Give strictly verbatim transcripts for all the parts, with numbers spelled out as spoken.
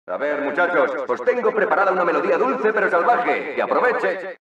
A ver, muchachos, os tengo preparada una melodía dulce pero salvaje. ¡Que aproveche!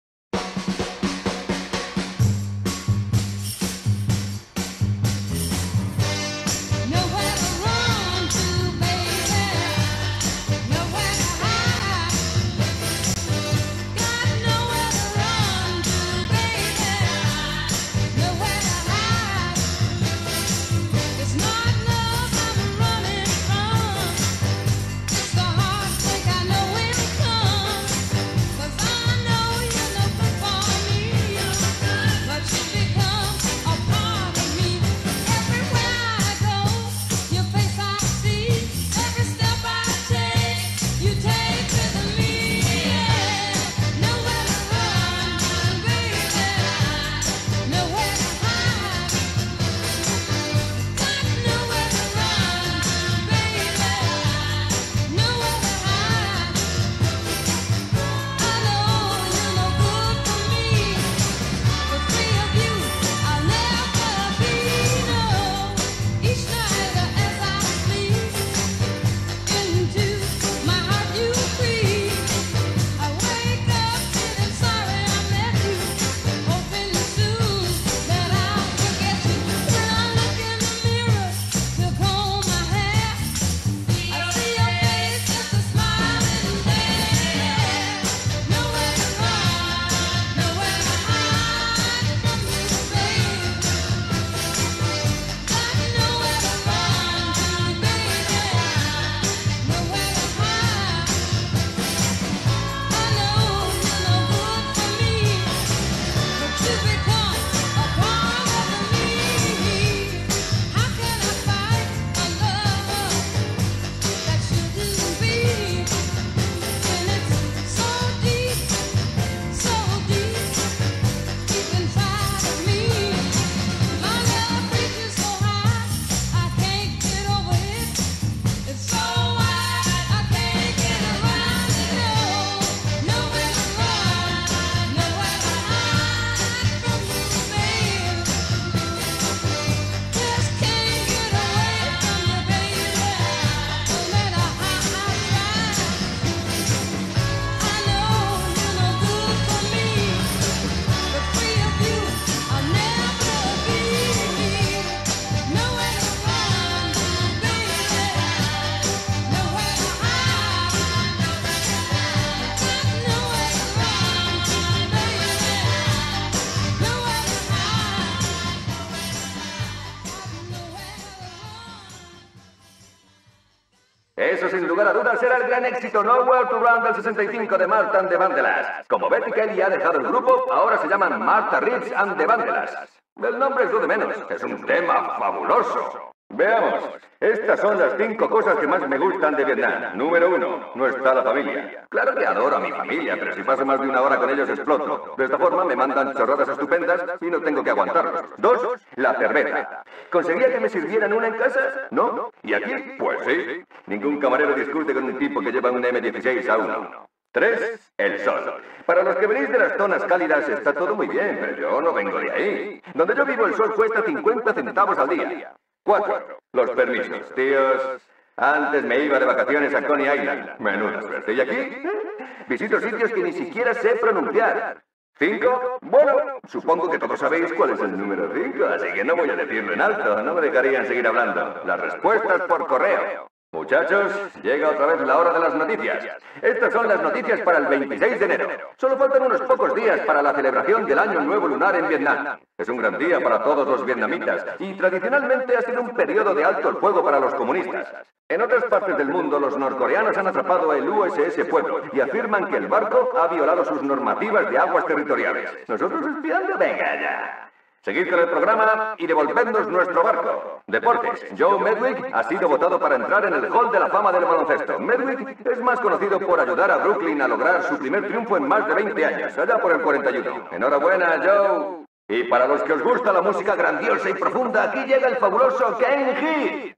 Eso sin lugar a dudas será el gran éxito Nowhere to Run del sesenta y cinco de Martha and the Vandellas. Como Betty Kelly ha dejado el grupo, ahora se llaman Martha Reeves and the Vandellas. El nombre es lo de menos, es un tema fabuloso. Veamos, estas son las cinco cosas que más me gustan de Vietnam. Número uno, no está la familia. Claro que adoro a mi familia, pero si paso más de una hora con ellos exploto. De esta forma me mandan chorradas estupendas y no tengo que aguantarlos. Dos, la cerveza. ¿Conseguía que me sirvieran una en casa? ¿No? ¿Y aquí? Pues sí. Ningún camarero discute con un tipo que lleva un eme dieciséis a uno. Tres, el sol. Para los que venís de las zonas cálidas está todo muy bien, pero yo no vengo de ahí. Donde yo vivo el sol cuesta cincuenta centavos al día. Cuatro, los permisos. Tíos, antes me iba de vacaciones a Coney Island. Menuda suerte. ¿Y aquí? Visito sitios que ni siquiera sé pronunciar. ¿Cinco? Bueno, supongo que todos sabéis cuál es el número cinco, así que no voy a decirlo en alto. No me dejarían seguir hablando. Las respuestas por correo. Muchachos, llega otra vez la hora de las noticias. Estas son las noticias para el veintiséis de enero. Solo faltan unos pocos días para la celebración del Año Nuevo Lunar en Vietnam. Es un gran día para todos los vietnamitas y tradicionalmente ha sido un periodo de alto el fuego para los comunistas. En otras partes del mundo, los norcoreanos han atrapado el U S S Pueblo y afirman que el barco ha violado sus normativas de aguas territoriales. ¿Nosotros espiando? Venga ya. Seguid con el programa y devolvednos nuestro barco. Deportes. Joe Medwick ha sido votado para entrar en el Hall de la Fama del baloncesto. Medwick es más conocido por ayudar a Brooklyn a lograr su primer triunfo en más de veinte años, allá por el cuarenta y uno. Enhorabuena, Joe. Y para los que os gusta la música grandiosa y profunda, aquí llega el fabuloso Ken Hit.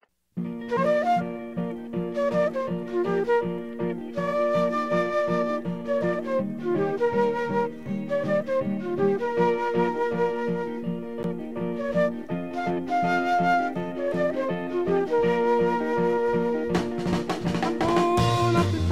Up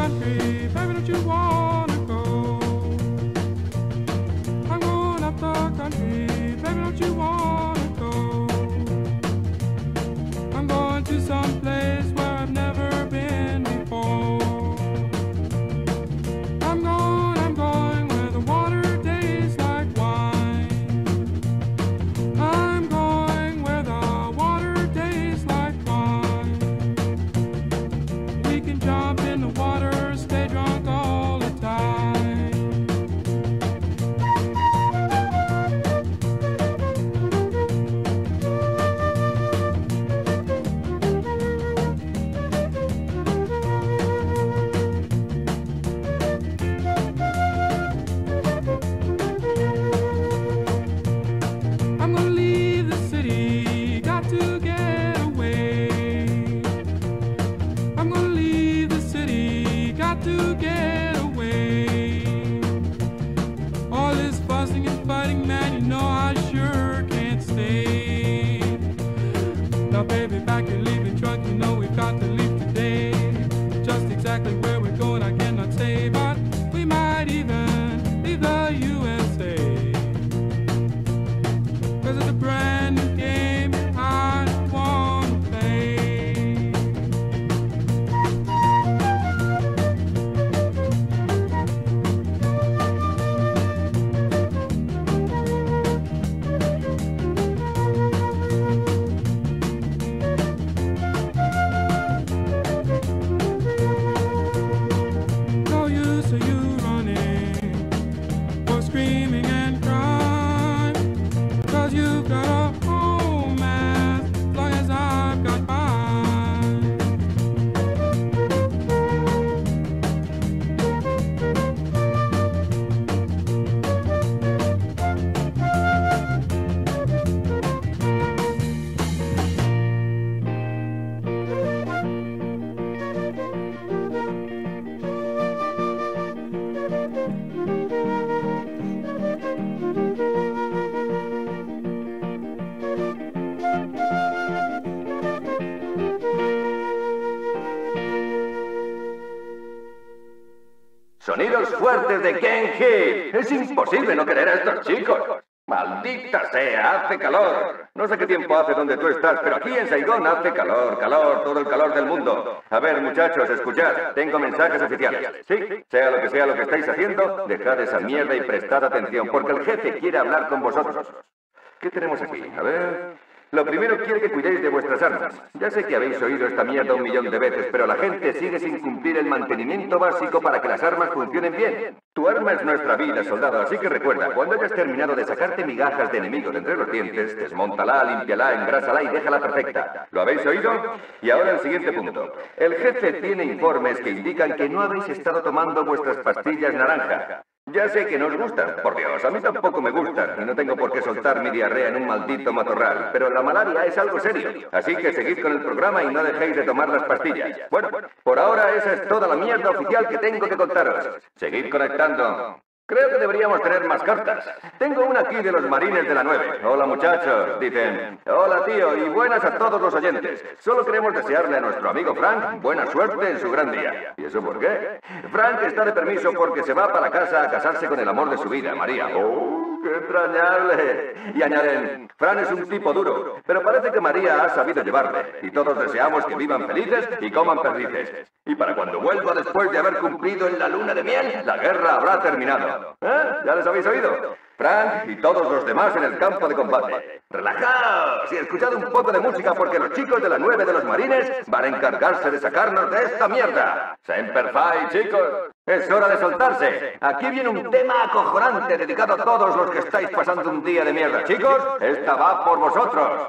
Sonidos fuertes de Ken Hill. Es imposible no querer a estos chicos. ¡Maldita sea! ¡Hace calor! No sé qué tiempo hace donde tú estás, pero aquí en Saigón hace calor, calor, todo el calor del mundo. A ver, muchachos, escuchad. Tengo mensajes oficiales. Sí, sea lo que sea lo que estáis haciendo, dejad esa mierda y prestad atención, porque el jefe quiere hablar con vosotros. ¿Qué tenemos aquí? A ver... Lo primero quiere que cuidéis de vuestras armas. Ya sé que habéis oído esta mierda un millón de veces, pero la gente sigue sin cumplir el mantenimiento básico para que las armas funcionen bien. Tu arma es nuestra vida, soldado, así que recuerda, cuando hayas terminado de sacarte migajas de enemigos de entre los dientes, desmóntala, límpiala, engrásala y déjala perfecta. ¿Lo habéis oído? Y ahora el siguiente punto. El jefe tiene informes que indican que no habéis estado tomando vuestras pastillas naranja. Ya sé que no os gustan, por Dios, a mí tampoco me gustan, y no tengo por qué soltar mi diarrea en un maldito matorral, pero la malaria es algo serio, así que seguid con el programa y no dejéis de tomar las pastillas. Bueno, por ahora esa es toda la mierda oficial que tengo que contaros. Seguid conectando. Creo que deberíamos tener más cartas. Tengo una aquí de los marines de la nueve. Hola, muchachos, dicen. Hola, tío, y buenas a todos los oyentes. Solo queremos desearle a nuestro amigo Frank buena suerte en su gran día. ¿Y eso por qué? Frank está de permiso porque se va para casa a casarse con el amor de su vida, María. ¡Oh, qué entrañable! Y añaden, Fran es un tipo duro, pero parece que María ha sabido llevarle. Y todos deseamos que vivan felices y coman perdices. Y para cuando vuelva después de haber cumplido en la luna de miel, la guerra habrá terminado. ¿Eh? ¿Ya les habéis oído? Frank y todos los demás en el campo de combate. ¡Relajaos! Y escuchad un poco de música porque los chicos de la nueve de los marines van a encargarse de sacarnos de esta mierda. ¡Semper Fi, chicos! ¡Es hora de soltarse! Aquí viene un tema acojonante dedicado a todos los que estáis pasando un día de mierda. Chicos, esta va por vosotros.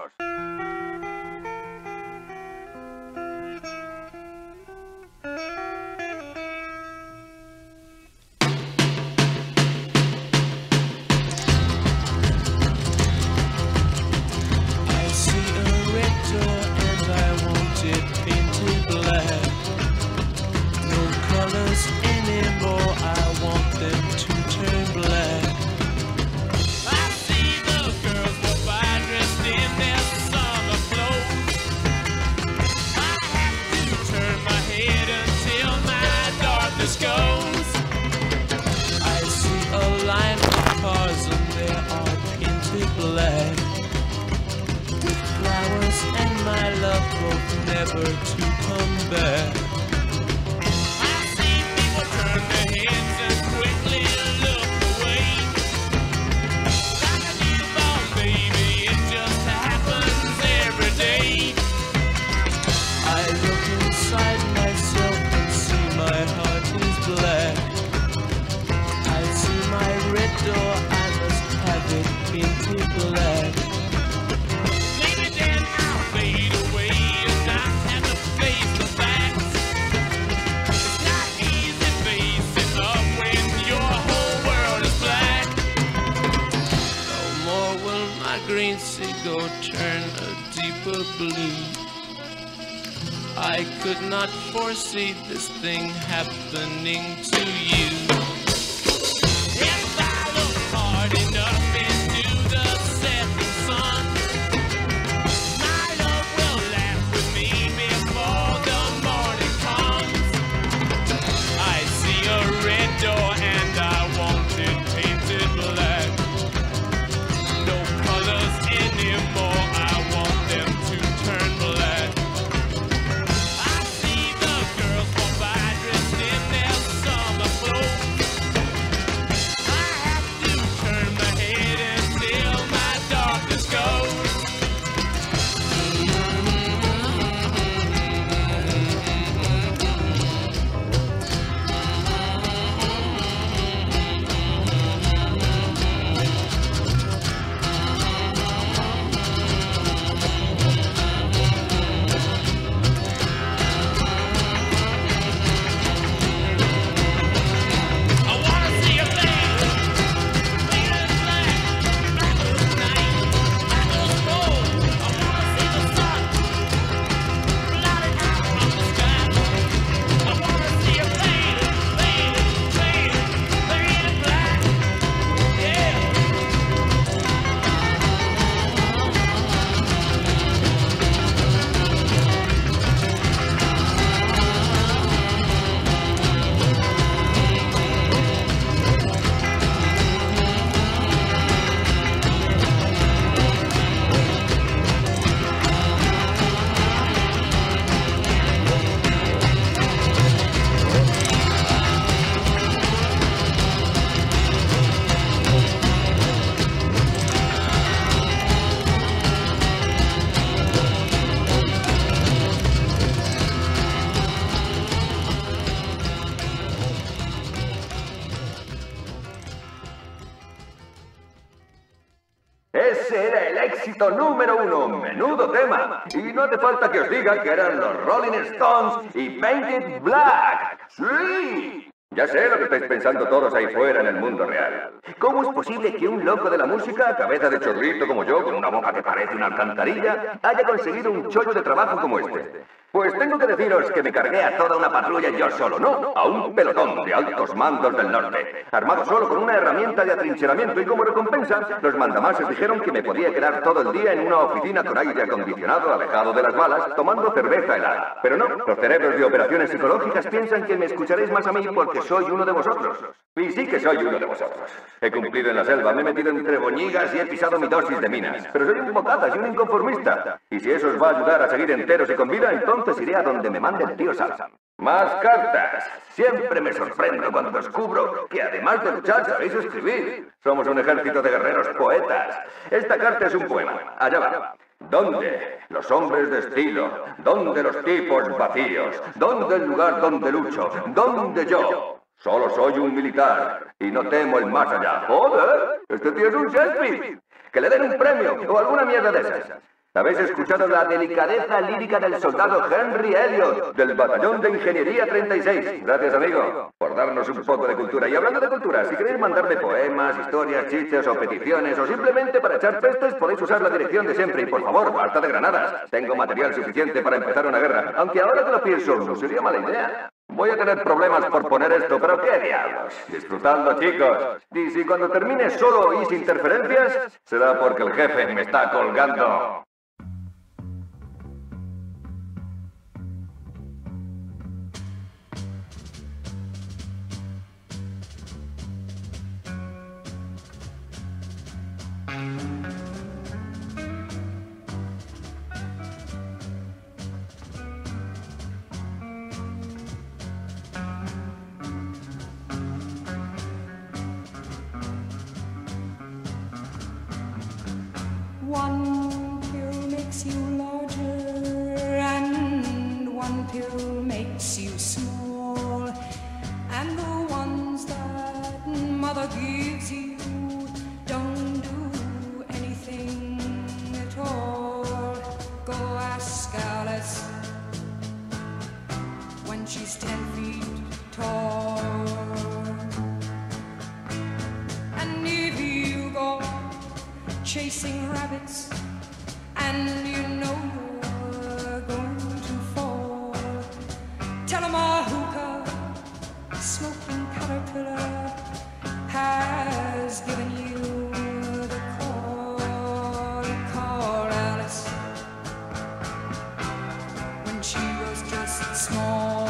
Never to come back. I see people turn their heads and quickly look away. Like a newborn baby, it just happens every day. I look inside myself and see my heart is black. I see my red door, I must have it painted black. Maybe then I'll fade away. Green seagull turn a deeper blue. I could not foresee this thing happening to you. If I look hard enough into the setting sun, my love will laugh with me before the morning comes. I see a red door and I want it painted black. Anymore, I want them to turn black. I see the girls walk by dressed in their summer clothes. ese era el éxito número uno. Menudo tema. Y no hace falta que os diga que eran los Rolling Stones y Painted Black. ¡Sí! Ya sé lo que estáis pensando todos ahí fuera en el mundo real. ¿Cómo es posible que un loco de la música, cabeza de chorrito como yo, con una boca que parece una alcantarilla, haya conseguido un chollo de trabajo como este? Pues tengo que deciros que me cargué a toda una patrulla yo solo, no, a un pelotón de altos mandos del norte, armado solo con una herramienta de atrincheramiento, y como recompensa, los mandamases dijeron que me podía quedar todo el día en una oficina con aire acondicionado, alejado de las balas, tomando cerveza helada. Pero no, los cerebros de operaciones psicológicas piensan que me escucharéis más a mí porque soy uno de vosotros. Y sí que soy uno de vosotros. He cumplido en la selva, me he metido entre boñigas y he pisado mi dosis de minas. Pero soy un bocadas y un inconformista. Y si eso os va a ayudar a seguir enteros y con vida, entonces iré a donde me mande el tío Sam. Más cartas. Siempre me sorprendo cuando descubro que además de luchar sabéis escribir. Somos un ejército de guerreros poetas. Esta carta es un poema. Allá va. ¿Dónde los hombres de estilo? ¿Dónde los tipos vacíos? ¿Dónde el lugar donde lucho? ¿Dónde yo? Solo soy un militar y no temo el más allá. ¡Joder! Este tío es un Shakespeare. Que le den un premio o alguna mierda de esas. ¿Habéis escuchado la delicadeza lírica del soldado Henry Elliot, del batallón de Ingeniería treinta y seis? Gracias, amigo, por darnos un poco de cultura. Y hablando de cultura, si queréis mandarme poemas, historias, chistes o peticiones, o simplemente para echar pestes, podéis usar la dirección de siempre. Y por favor, basta de granadas. Tengo material suficiente para empezar una guerra. Aunque ahora que lo pienso, no sería mala idea. Voy a tener problemas por poner esto, pero ¿qué diablos? Disfrutando, chicos. Y si cuando termine solo y sin interferencias, será porque el jefe me está colgando. One pill makes you larger and one pill makes you small, and the ones that mother gives you don't do anything at all. Go ask Alice when she's ten feet tall. And if you go chasing rabbits and you know you're going to fall, tell 'em a hookah smoking caterpillar has given you the call. Call Alice when she was just small.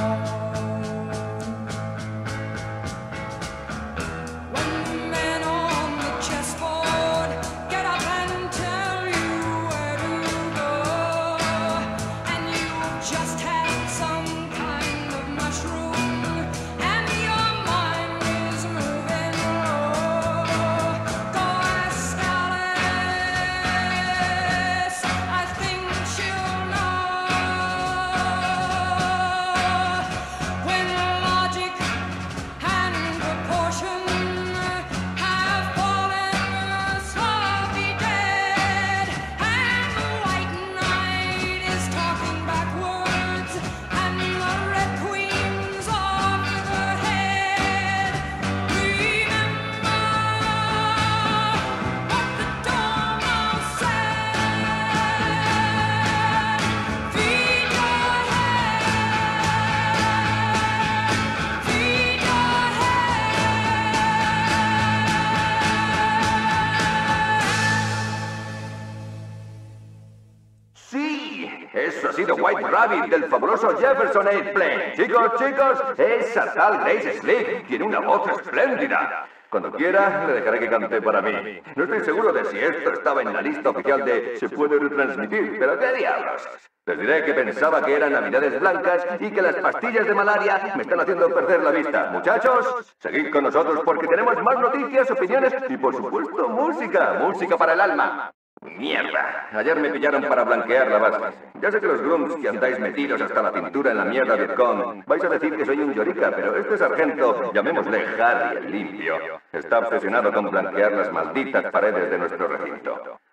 Eso ha sido White Rabbit del fabuloso Jefferson Airplane. Chicos, chicos, esa tal Grace Slick tiene una voz espléndida. Cuando quiera, le dejaré que cante para mí. No estoy seguro de si esto estaba en la lista oficial de se puede retransmitir, pero ¿qué diablos? Les diré que pensaba que eran navidades blancas y que las pastillas de malaria me están haciendo perder la vista. Muchachos, seguid con nosotros porque tenemos más noticias, opiniones y, por supuesto, música. Música para el alma. ¡Mierda! Ayer me pillaron para blanquear la base. Ya sé que los grunts que andáis metidos hasta la cintura en la mierda Vietcong vais a decir que soy un llorica, pero este sargento, llamémosle Harry el limpio, está obsesionado con blanquear las malditas paredes de nuestro recinto.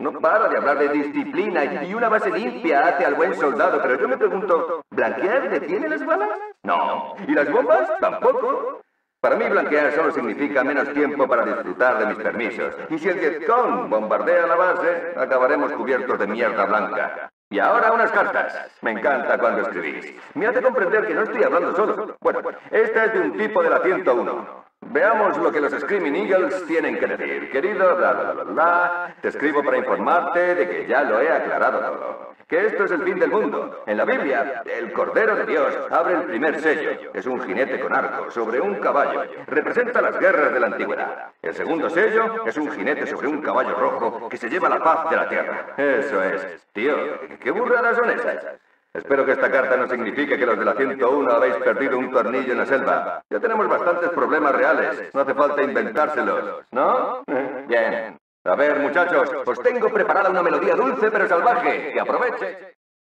No para de hablar de disciplina y una base limpia hace al buen soldado, pero yo me pregunto, ¿blanquear detiene las balas? No. ¿Y las bombas? Tampoco. Para mí blanquear solo significa menos tiempo para disfrutar de mis permisos. Y si el Vietcong bombardea la base, acabaremos cubiertos de mierda blanca. Y ahora unas cartas. Me encanta cuando escribís. Me hace comprender que no estoy hablando solo. Bueno, esta es de un tipo de la ciento uno. Veamos lo que los Screaming Eagles tienen que decir. Querido, bla, bla, bla, bla, te escribo para informarte de que ya lo he aclarado todo. Que esto es el fin del mundo. En la Biblia, el Cordero de Dios abre el primer sello. Es un jinete con arco sobre un caballo. Representa las guerras de la antigüedad. El segundo sello es un jinete sobre un caballo rojo que se lleva la paz de la tierra. Eso es. Tío, ¿qué burradas son esas? Espero que esta carta no signifique que los de la ciento uno habéis perdido un tornillo en la selva. Ya tenemos bastantes problemas reales. No hace falta inventárselos, ¿no? Bien. A ver, muchachos, os tengo preparada una melodía dulce pero salvaje. Que aproveche.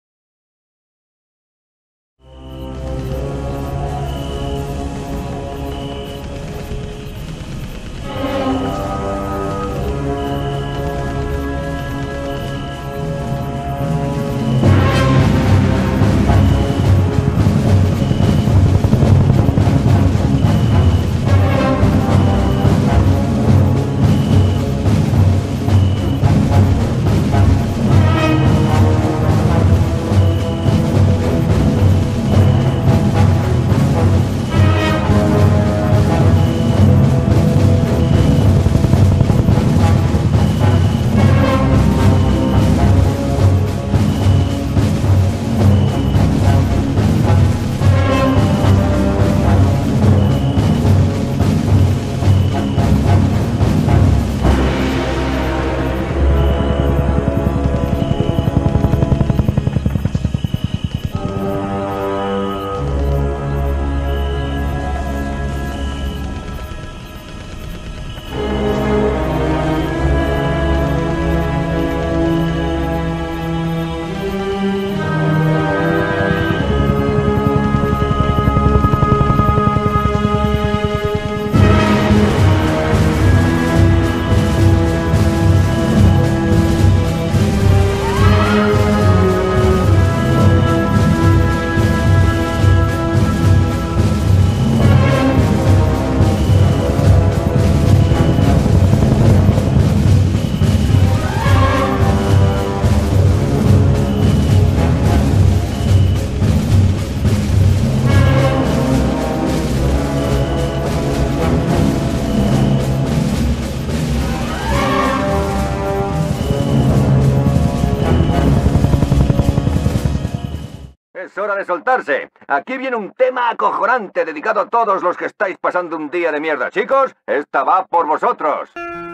Es hora de soltarse. Aquí viene un tema acojonante dedicado a todos los que estáis pasando un día de mierda. Chicos, esta va por vosotros.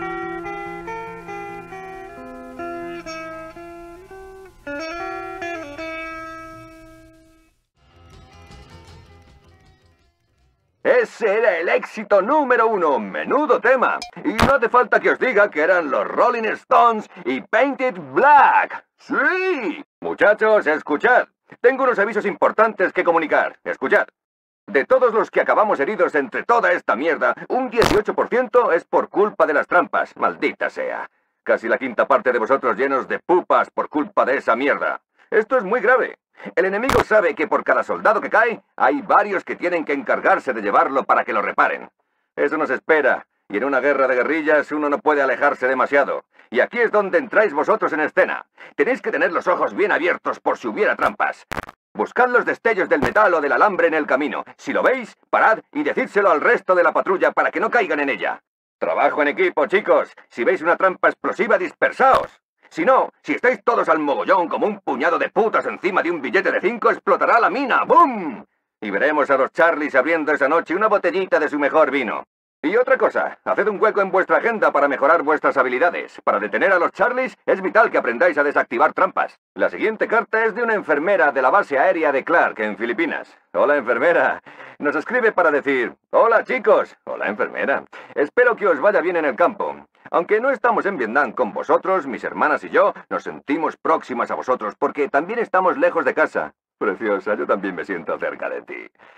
Ese era el éxito número uno. Menudo tema. Y no hace falta que os diga que eran los Rolling Stones y Painted Black. ¡Sí! Muchachos, escuchad. Tengo unos avisos importantes que comunicar. Escuchad. De todos los que acabamos heridos entre toda esta mierda, un dieciocho por ciento es por culpa de las trampas. Maldita sea. Casi la quinta parte de vosotros llenos de pupas por culpa de esa mierda. Esto es muy grave. El enemigo sabe que por cada soldado que cae, hay varios que tienen que encargarse de llevarlo para que lo reparen. Eso nos espera, y en una guerra de guerrillas uno no puede alejarse demasiado. Y aquí es donde entráis vosotros en escena. Tenéis que tener los ojos bien abiertos por si hubiera trampas. Buscad los destellos del metal o del alambre en el camino. Si lo veis, parad y decídselo al resto de la patrulla para que no caigan en ella. Trabajo en equipo, chicos. Si veis una trampa explosiva, dispersaos. Si no, si estáis todos al mogollón como un puñado de putas encima de un billete de cinco, explotará la mina. ¡Bum! Y veremos a los Charlies abriendo esa noche una botellita de su mejor vino. Y otra cosa, haced un hueco en vuestra agenda para mejorar vuestras habilidades. Para detener a los Charlies, es vital que aprendáis a desactivar trampas. La siguiente carta es de una enfermera de la base aérea de Clark, en Filipinas. Hola, enfermera. Nos escribe para decir, hola, chicos. Hola, enfermera. Espero que os vaya bien en el campo. Aunque no estamos en Vietnam con vosotros, mis hermanas y yo nos sentimos próximas a vosotros porque también estamos lejos de casa. Preciosa, yo también me siento cerca de ti.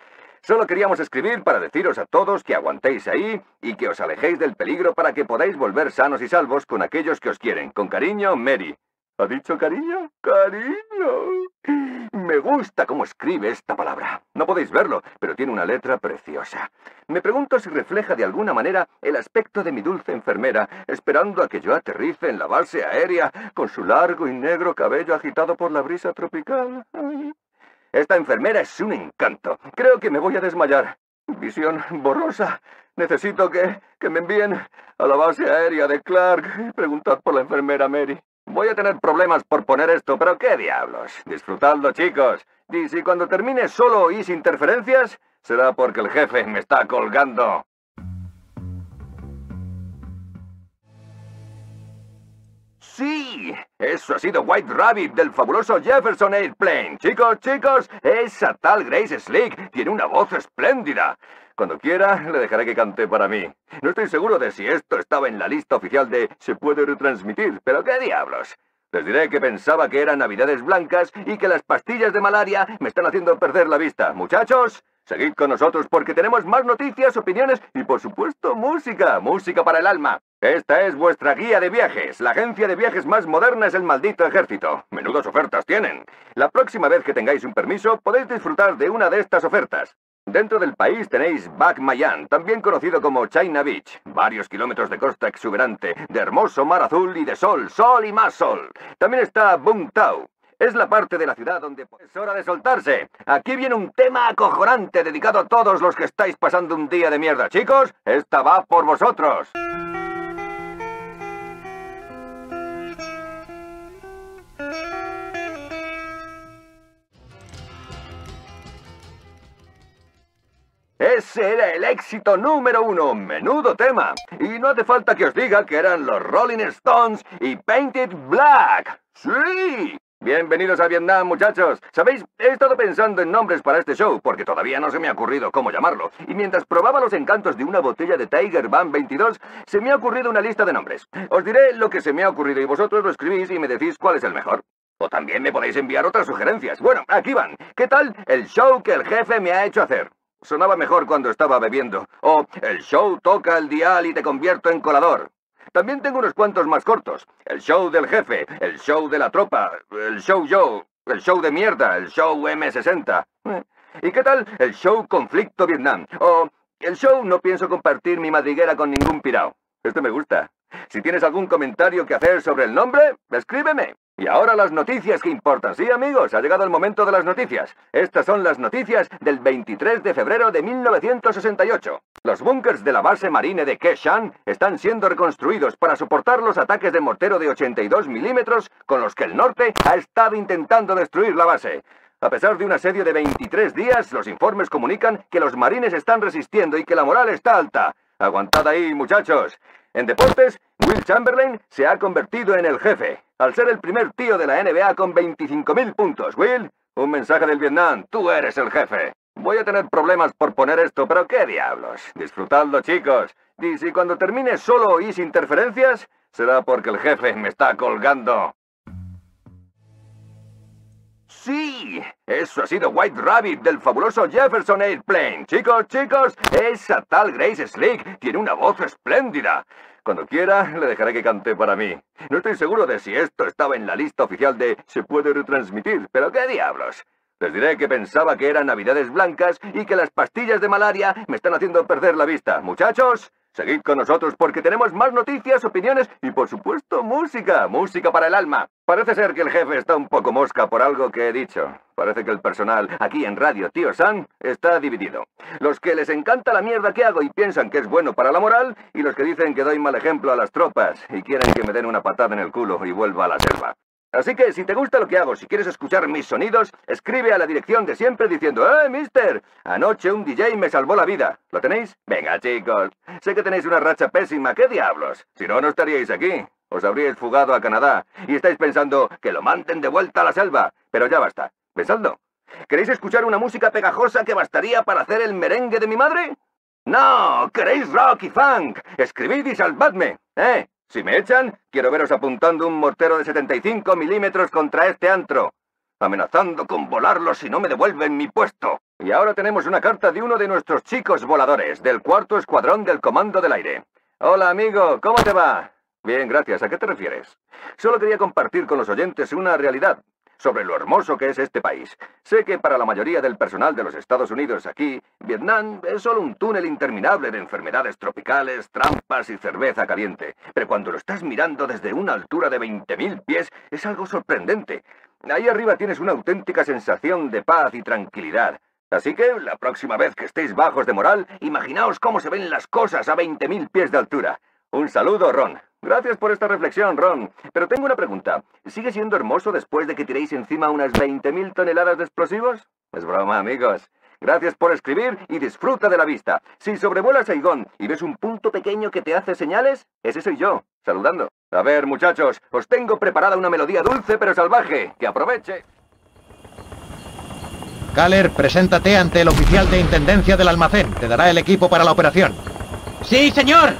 Solo queríamos escribir para deciros a todos que aguantéis ahí y que os alejéis del peligro para que podáis volver sanos y salvos con aquellos que os quieren. Con cariño, Mary. ¿Ha dicho cariño? ¡Cariño! Me gusta cómo escribe esta palabra. No podéis verlo, pero tiene una letra preciosa. Me pregunto si refleja de alguna manera el aspecto de mi dulce enfermera, esperando a que yo aterrice en la base aérea con su largo y negro cabello agitado por la brisa tropical. Ay. Esta enfermera es un encanto. Creo que me voy a desmayar. Visión borrosa. Necesito que, que me envíen a la base aérea de Clark. Preguntad por la enfermera Mary. Voy a tener problemas por poner esto, pero ¿qué diablos? Disfrutadlo, chicos. Y si cuando termine solo oís interferencias, será porque el jefe me está colgando. ¡Sí! Eso ha sido White Rabbit del fabuloso Jefferson Airplane. Chicos, chicos, esa tal Grace Slick tiene una voz espléndida. Cuando quiera, le dejaré que cante para mí. No estoy seguro de si esto estaba en la lista oficial de se puede retransmitir, pero ¿qué diablos? Les diré que pensaba que eran navidades blancas y que las pastillas de malaria me están haciendo perder la vista. Muchachos, seguid con nosotros porque tenemos más noticias, opiniones y, por supuesto, música. Música para el alma. Esta es vuestra guía de viajes. La agencia de viajes más moderna es el maldito ejército. Menudas ofertas tienen. La próxima vez que tengáis un permiso, podéis disfrutar de una de estas ofertas. Dentro del país tenéis Bac Mayan, también conocido como China Beach. Varios kilómetros de costa exuberante, de hermoso mar azul y de sol, sol y más sol. También está Bung Tau. Es la parte de la ciudad donde es hora de soltarse. Aquí viene un tema acojonante dedicado a todos los que estáis pasando un día de mierda. Chicos, esta va por vosotros. Ese era el éxito número uno, menudo tema. Y no hace falta que os diga que eran los Rolling Stones y Painted Black. ¡Sí! Bienvenidos a Vietnam, muchachos. ¿Sabéis? He estado pensando en nombres para este show, porque todavía no se me ha ocurrido cómo llamarlo. Y mientras probaba los encantos de una botella de Tiger Ban veintidós, se me ha ocurrido una lista de nombres. Os diré lo que se me ha ocurrido y vosotros lo escribís y me decís cuál es el mejor. O también me podéis enviar otras sugerencias. Bueno, aquí van. ¿Qué tal el show que el jefe me ha hecho hacer? Sonaba mejor cuando estaba bebiendo. O el show toca el dial y te convierto en colador. También tengo unos cuantos más cortos. El show del jefe, el show de la tropa, el show yo, el show de mierda, el show eme sesenta. ¿Y qué tal el show conflicto Vietnam? O el show no pienso compartir mi madriguera con ningún pirao. Este me gusta. Si tienes algún comentario que hacer sobre el nombre, escríbeme. Y ahora las noticias que importan. Sí, amigos, ha llegado el momento de las noticias. Estas son las noticias del veintitrés de febrero de mil novecientos sesenta y ocho. Los búnkers de la base marine de Ke Shan están siendo reconstruidos para soportar los ataques de mortero de ochenta y dos milímetros con los que el norte ha estado intentando destruir la base. A pesar de un asedio de veintitrés días, los informes comunican que los marines están resistiendo y que la moral está alta. Aguantad ahí, muchachos. En deportes, Will Chamberlain se ha convertido en el jefe, al ser el primer tío de la N B A con veinticinco mil puntos. Will, un mensaje del Vietnam, tú eres el jefe. Voy a tener problemas por poner esto, pero ¿qué diablos? Disfrutadlo, chicos. Y si cuando termine solo oís interferencias, será porque el jefe me está colgando. ¡Sí! Eso ha sido White Rabbit del fabuloso Jefferson Airplane. Chicos, chicos, esa tal Grace Slick tiene una voz espléndida. Cuando quiera, le dejaré que cante para mí. No estoy seguro de si esto estaba en la lista oficial de se puede retransmitir, pero ¿qué diablos? Les diré que pensaba que eran navidades blancas y que las pastillas de malaria me están haciendo perder la vista. Muchachos, seguid con nosotros porque tenemos más noticias, opiniones y, por supuesto, música. Música para el alma. Parece ser que el jefe está un poco mosca por algo que he dicho. Parece que el personal aquí en Radio Tío Sam está dividido. Los que les encanta la mierda que hago y piensan que es bueno para la moral, y los que dicen que doy mal ejemplo a las tropas y quieren que me den una patada en el culo y vuelva a la selva. Así que, si te gusta lo que hago, si quieres escuchar mis sonidos, escribe a la dirección de siempre diciendo ¡Eh, mister! Anoche un D J me salvó la vida. ¿Lo tenéis? Venga, chicos. Sé que tenéis una racha pésima. ¿Qué diablos? Si no, no estaríais aquí. Os habríais fugado a Canadá. Y estáis pensando que lo manden de vuelta a la selva. Pero ya basta. Pensadlo. ¿Queréis escuchar una música pegajosa que bastaría para hacer el merengue de mi madre? ¡No! ¿Queréis rock y funk? Escribid y salvadme. ¿Eh? Si me echan, quiero veros apuntando un mortero de setenta y cinco milímetros contra este antro. amenazando con volarlos si no me devuelven mi puesto. Y ahora tenemos una carta de uno de nuestros chicos voladores, del cuarto escuadrón del Comando del Aire. Hola, amigo, ¿cómo te va? Bien, gracias. ¿A qué te refieres? Solo quería compartir con los oyentes una realidad sobre lo hermoso que es este país. Sé que para la mayoría del personal de los Estados Unidos aquí, Vietnam es solo un túnel interminable de enfermedades tropicales, trampas y cerveza caliente. Pero cuando lo estás mirando desde una altura de veinte mil pies, es algo sorprendente. Ahí arriba tienes una auténtica sensación de paz y tranquilidad. Así que, la próxima vez que estéis bajos de moral, imaginaos cómo se ven las cosas a veinte mil pies de altura. Un saludo, Ron. Gracias por esta reflexión, Ron. Pero tengo una pregunta. ¿Sigue siendo hermoso después de que tiréis encima unas veinte mil toneladas de explosivos? Es broma, amigos. Gracias por escribir y disfruta de la vista. Si sobrevuelas Saigón y ves un punto pequeño que te hace señales, ese soy yo, saludando. A ver, muchachos, os tengo preparada una melodía dulce pero salvaje. ¡Que aproveche! Kaller, preséntate ante el oficial de Intendencia del almacén. Te dará el equipo para la operación. ¡Sí, señor!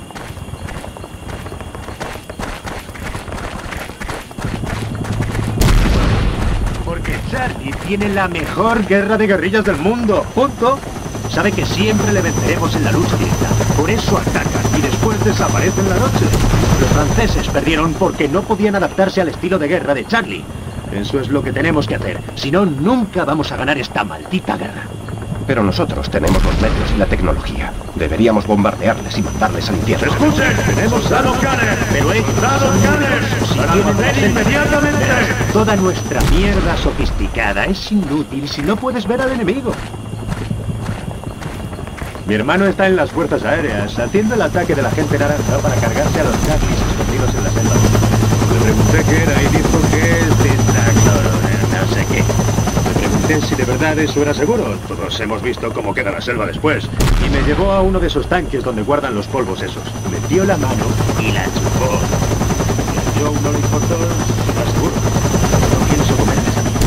Porque Charlie tiene la mejor guerra de guerrillas del mundo. Punto. Sabe que siempre le venceremos en la lucha directa. Por eso atacan y después desaparecen la noche. Los franceses perdieron porque no podían adaptarse al estilo de guerra de Charlie. Eso es lo que tenemos que hacer. Si no, nunca vamos a ganar esta maldita guerra. Pero nosotros tenemos los medios y la tecnología. Deberíamos bombardearles y mandarles al infierno. ¡Escuchen! ¡Tenemos a los Canner! ¡Pero ellos ¡A los Canner! ¡Para almacén inmediatamente! Toda nuestra mierda sofisticada es inútil si no puedes ver al enemigo. Mi hermano está en las fuerzas aéreas, haciendo el ataque de la gente naranja para cargarse a los Charlies escondidos en la selva. Le pregunté qué era y dijo que es tetracloro, no sé qué. Le pregunté si de verdad eso era seguro. Todos hemos visto cómo queda la selva después. Y me llevó a uno de esos tanques donde guardan los polvos esos. Metió la mano y la chupó. Y a Joe no le importó, está seguro. No pienso comerme esa mierda.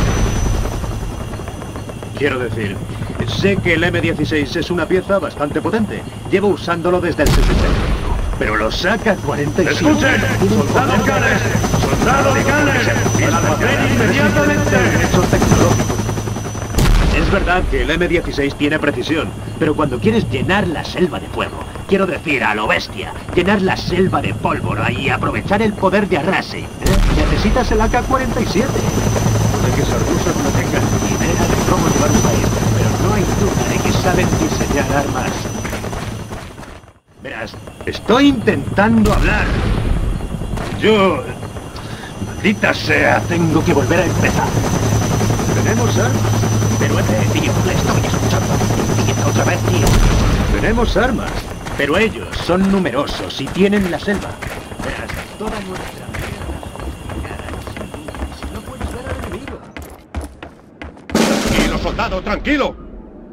Quiero decir, sé que el M dieciséis es una pieza bastante potente. Llevo usándolo desde el sesenta y cinco. Pero los A K cuarenta y siete... ¡Escuchen! ¡Soldado Canner! ¡Soldado Canner! ¡Al almacén inmediatamente! Derechos tecnológicos. Es verdad que el M dieciséis tiene precisión, pero cuando quieres llenar la selva de fuego, quiero decir a lo bestia, llenar la selva de pólvora y aprovechar el poder de arrase, ¿eh? Necesitas el A K cuarenta y siete. Puede que esos rusos no tengan ni idea de cómo llevar un país, pero no hay duda de que saben diseñar armas. Verás, estoy intentando hablar. Yo... Maldita sea, tengo que volver a empezar. Tenemos armas. Pero ese tío, le estoy escuchando. Empieza otra vez, tío. Tenemos armas. Pero ellos son numerosos y tienen la selva. Verás, toda nuestra mierda es si no puedes ver al enemigo. ¡Tranquilo, soldado, tranquilo!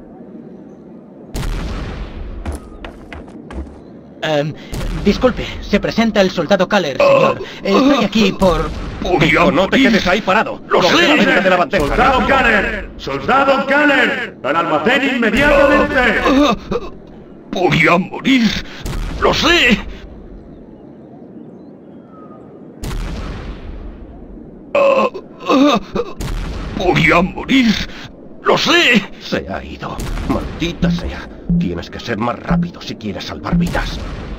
Um, disculpe, se presenta el soldado Kaller, señor. Estoy aquí por... ¡Hijo, no te quedes ahí parado! ¡Lo Coge sé! la venta de la bandeja. ¡Soldado Canner! ¡Soldado Canner! ¡Al almacén inmediatamente! ¡Voy a morir! ¡Lo sé! ¡Voy a morir! ¡Lo sé! Se ha ido. Maldita sea. Tienes que ser más rápido si quieres salvar vidas.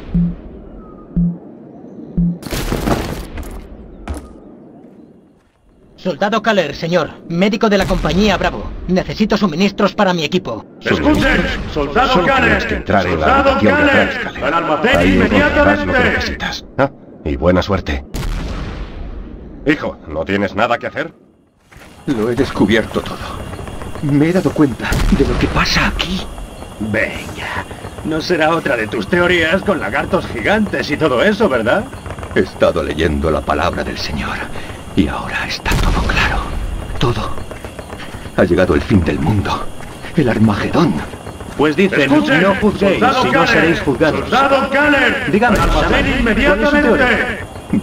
Soldado Kaller, señor. Médico de la compañía Bravo. Necesito suministros para mi equipo. ¡Escuchen! ¡Soldado Solo Canner! tienes que entrar en la ¡Soldado habitación de Canner! atrás, Kaller. ¡Al almacén Ahí encontrarás lo que inmediatamente! necesitas. Ah, y buena suerte. Hijo, ¿no tienes nada que hacer? Lo he descubierto todo. Me he dado cuenta de lo que pasa aquí. Venga, no será otra de tus teorías con lagartos gigantes y todo eso, ¿verdad? He estado leyendo la palabra del Señor y ahora está todo claro. Todo. Ha llegado el fin del mundo. El Armagedón. Pues dicen, Escuchen, no juzguéis soldado si no Canner, seréis juzgados. soldado Canner! Dígame, ¡Al almacén Shaman, inmediatamente! ¿cuál es su teoría?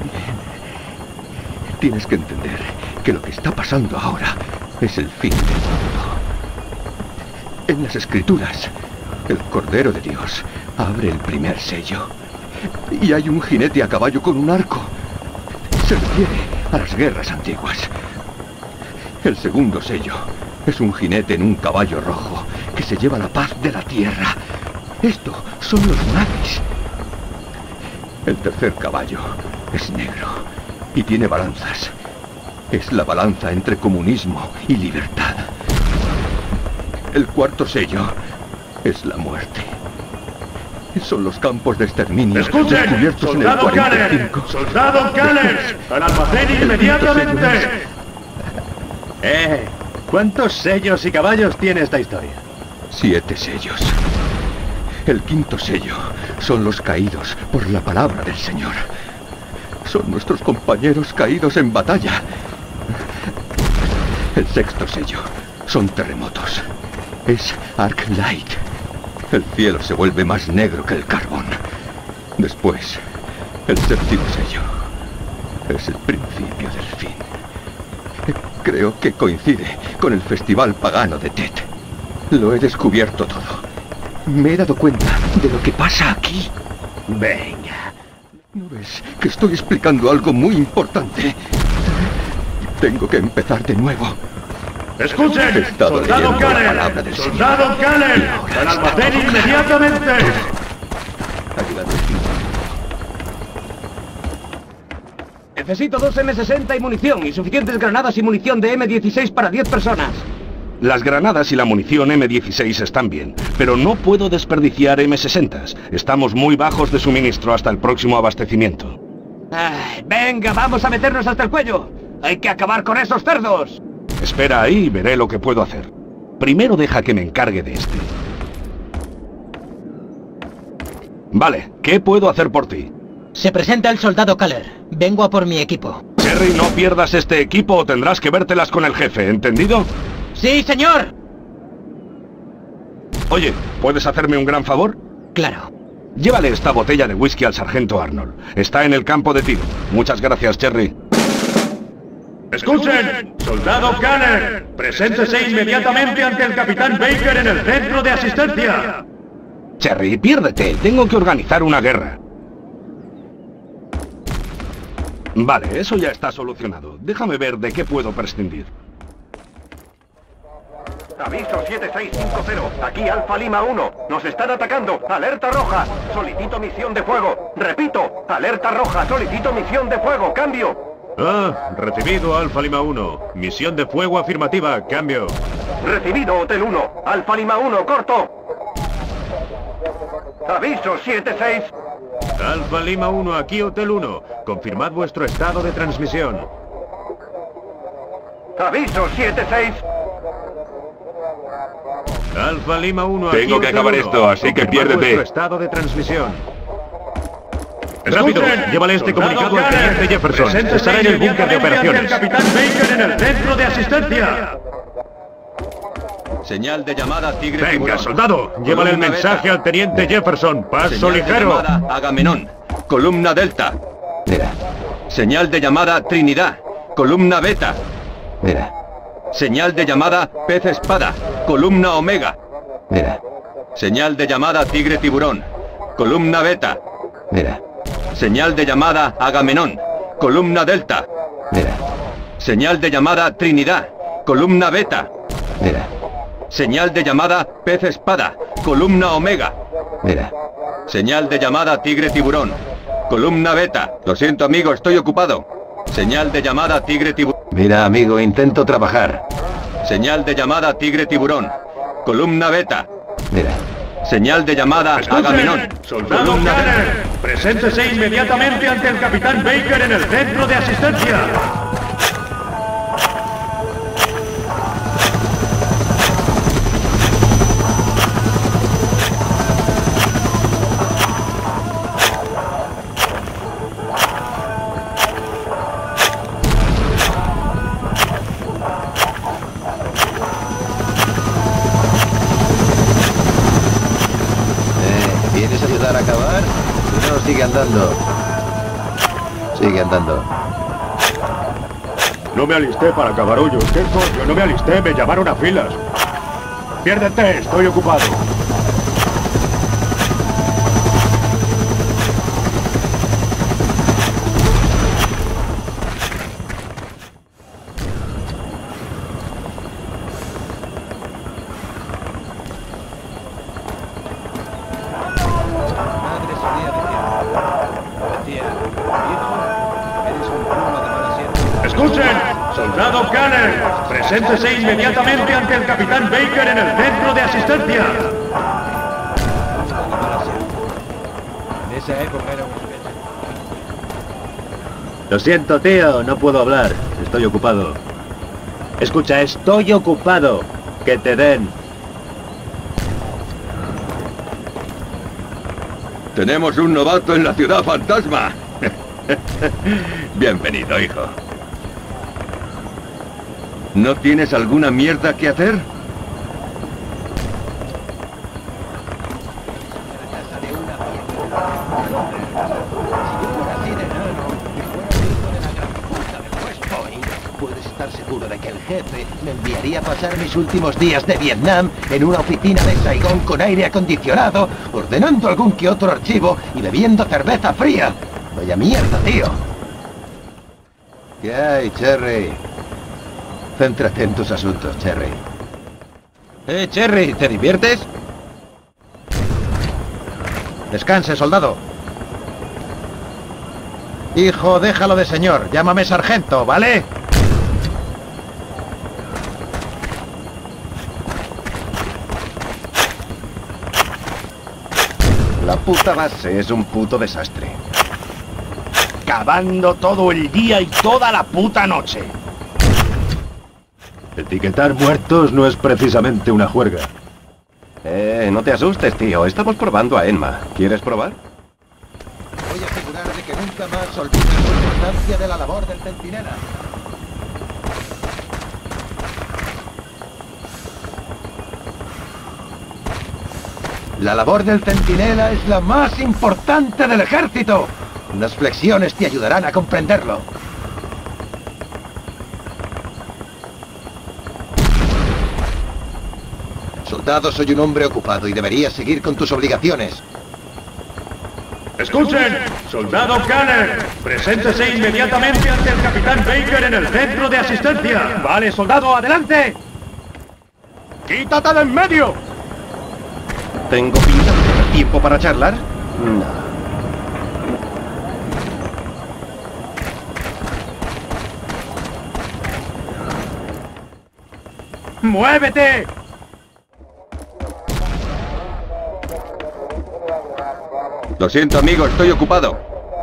Tienes que entender que lo que está pasando ahora es el fin del mundo. En las Escrituras, el Cordero de Dios abre el primer sello. Y hay un jinete a caballo con un arco. Se refiere a las guerras antiguas. El segundo sello es un jinete en un caballo rojo que se lleva la paz de la tierra. Esto son los nazis. El tercer caballo es negro y tiene balanzas. Es la balanza entre comunismo y libertad. El cuarto sello es la muerte. Son los campos de exterminio descubiertos en el cuarenta y cinco. ¡Soldado Callers! ¡Al almacén inmediatamente! Eh, ¿cuántos sellos y caballos tiene esta historia? Siete sellos. El quinto sello son los caídos por la palabra del Señor. Son nuestros compañeros caídos en batalla. El sexto sello son terremotos. Es Arclight. El cielo se vuelve más negro que el carbón. Después, el séptimo sello es el principio del fin. Creo que coincide con el festival pagano de Tet. Lo he descubierto todo. Me he dado cuenta de lo que pasa aquí. Venga. ¿No ves que estoy explicando algo muy importante? Tengo que empezar de nuevo. ¡Escuchen! ¡Soldado Callers! ¡Soldado Callers! ¡Al almacén inmediatamente! Necesito dos eme sesenta y munición, y suficientes granadas y munición de eme dieciséis para diez personas. Las granadas y la munición eme dieciséis están bien, pero no puedo desperdiciar eme sesenta. Estamos muy bajos de suministro hasta el próximo abastecimiento. Ay, venga, vamos a meternos hasta el cuello. Hay que acabar con esos cerdos. Espera ahí y veré lo que puedo hacer. Primero deja que me encargue de este. Vale, ¿qué puedo hacer por ti? Se presenta el soldado Caller. Vengo a por mi equipo. Jerry, no pierdas este equipo o tendrás que vértelas con el jefe, ¿entendido? ¡Sí, señor! Oye, ¿puedes hacerme un gran favor? Claro. Llévale esta botella de whisky al sargento Arnold. Está en el campo de tiro. Muchas gracias, Jerry. ¡Escuchen! ¡Soldado Callers! ¡Preséntese inmediatamente ante el capitán Baker en el centro de asistencia! Jerry, piérdete. Tengo que organizar una guerra. Vale, eso ya está solucionado. Déjame ver de qué puedo prescindir. Aviso siete seis cinco cero, aquí Alfa Lima uno. Nos están atacando. Alerta roja. Solicito misión de fuego. Repito, alerta roja. Solicito misión de fuego. Cambio. Ah, recibido Alfa Lima uno. Misión de fuego afirmativa. Cambio. Recibido Hotel uno. Alfa Lima uno, corto. Aviso siete seis. Alfa Lima uno, aquí Hotel uno. Confirmad vuestro estado de transmisión. Aviso siete seis. Alfa Lima uno, aquí Tengo que Hotel acabar uno. esto, así que Confirmad piérdete. vuestro estado de transmisión. Rápido, llévale este comunicado al teniente Jefferson. Estará en el búnker de operaciones. El capitán Baker en el centro de asistencia. Señal de llamada Tigre Venga, Tiburón. soldado, llévale el Columna mensaje Beta. al teniente Jefferson. Paso Señal de ligero. llamada Agamenón. Columna Delta. Mira. Señal de llamada Trinidad. Columna Beta. Mira. Señal de llamada Pez Espada. Columna Omega. Mira. Señal de llamada Tigre Tiburón. Columna Beta. Mira. Señal de llamada Agamenón. Columna Delta. Mira. Señal de llamada Trinidad. Columna Beta. Mira. Señal de llamada Pez Espada. Columna Omega. Mira. Señal de llamada Tigre Tiburón. Columna Beta. Lo siento, amigo, estoy ocupado. Señal de llamada Tigre Tiburón. Mira, amigo, intento trabajar. Señal de llamada Tigre Tiburón. Columna Beta. Mira. Señal de llamada Agamenón. Escuchen, soldado Columna Beta. Callers, preséntese inmediatamente ante el capitán Baker en el centro de asistencia. ¿Vienes a ayudar a acabar? Si no, sigue andando. Sigue andando. No me alisté para acabar hoyos. ¿Qué coño? No me alisté, me llamaron a filas. Piérdete, estoy ocupado. ¡Escuchen! ¡Soldado Canner! ¡Preséntese inmediatamente ante el Capitán Baker en el centro de asistencia! En esa época era un... Lo siento, tío, no puedo hablar. Estoy ocupado. Escucha, estoy ocupado. Que te den. Tenemos un novato en la ciudad fantasma. Bienvenido, hijo. ¿No tienes alguna mierda que hacer? Puedes estar seguro de que el jefe me enviaría a pasar mis últimos días de Vietnam en una oficina de Saigón con aire acondicionado, ordenando algún que otro archivo y bebiendo cerveza fría. Vaya mierda, tío. ¿Qué hay, Cherry? Céntrate en tus asuntos, Cherry. Eh, Cherry, ¿te diviertes? Descanse, soldado. Hijo, déjalo de señor. Llámame sargento, ¿vale? La puta base es un puto desastre. Cavando todo el día y toda la puta noche. Etiquetar muertos no es precisamente una juerga. Eh, no te asustes, tío. Estamos probando a Enma. ¿Quieres probar? Voy a asegurar de que nunca más olvides la importancia de la labor del centinela. La labor del centinela es la más importante del ejército. Unas flexiones te ayudarán a comprenderlo. Soldado, soy un hombre ocupado y deberías seguir con tus obligaciones. ¡Escuchen! ¡Soldado Canner! ¡Preséntese inmediatamente ante el Capitán Baker en el centro de asistencia! ¡Vale, soldado, adelante! ¡Quítate de en medio! ¿Tengo pinta de tener tiempo para charlar? No. ¡Muévete! Lo siento, amigo, estoy ocupado.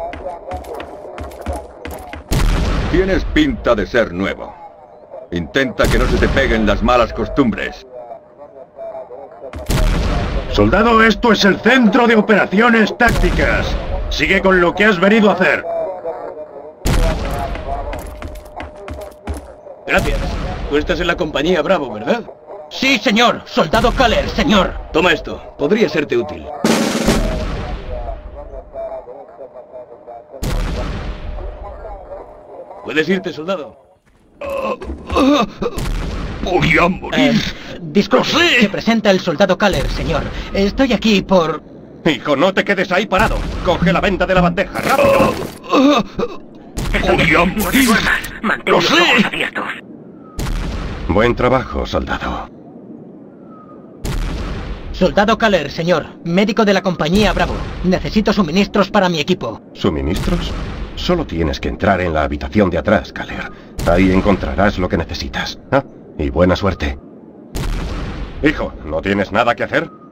Tienes pinta de ser nuevo. Intenta que no se te peguen las malas costumbres. Soldado, esto es el centro de operaciones tácticas. Sigue con lo que has venido a hacer. Gracias. Tú estás en la compañía Bravo, ¿verdad? Sí, señor. Soldado Caller, señor. Toma esto. Podría serte útil. Puedes irte, soldado. Voy a morir. Eh, disculpe, se presenta el soldado Caller, señor. Estoy aquí por... Hijo, no te quedes ahí parado. Coge la venta de la bandeja, rápido. Voy a morir. Lo sé. Buen trabajo, soldado. Soldado Caller, señor. Médico de la compañía Bravo. Necesito suministros para mi equipo. ¿Suministros? Solo tienes que entrar en la habitación de atrás, Caller. Ahí encontrarás lo que necesitas. Ah, y buena suerte. Hijo, ¿no tienes nada que hacer?